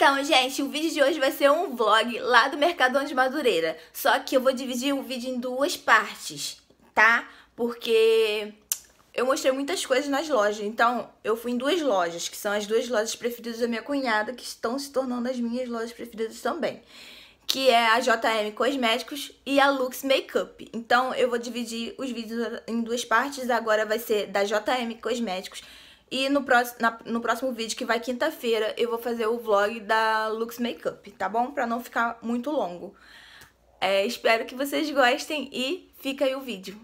Então, gente, o vídeo de hoje vai ser um vlog lá do Mercadão de Madureira. Só que eu vou dividir o vídeo em duas partes, tá? Porque eu mostrei muitas coisas nas lojas. Então, eu fui em duas lojas, que são as duas lojas preferidas da minha cunhada, que estão se tornando as minhas lojas preferidas também. Que é a JM Cosméticos e a Lux Makeup. Então, eu vou dividir os vídeos em duas partes. Agora vai ser da JM Cosméticos. E no próximo vídeo, que vai quinta-feira, eu vou fazer o vlog da Lux Makeup, tá bom? Pra não ficar muito longo. Espero que vocês gostem e fica aí o vídeo.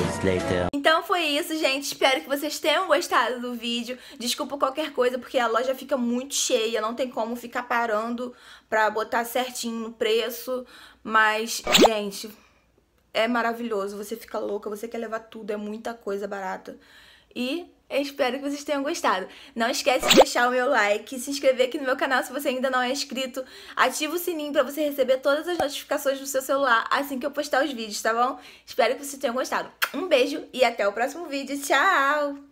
hours later. Então foi isso, gente. Espero que vocês tenham gostado do vídeo. Desculpa qualquer coisa, porque a loja fica muito cheia. Não tem como ficar parando pra botar certinho no preço. Mas, gente, é maravilhoso. Você fica louca, você quer levar tudo. É muita coisa barata. E eu espero que vocês tenham gostado. Não esquece de deixar o meu like, se inscrever aqui no meu canal se você ainda não é inscrito. Ativa o sininho pra você receber todas as notificações no seu celular assim que eu postar os vídeos, tá bom? Espero que vocês tenham gostado. Um beijo e até o próximo vídeo. Tchau!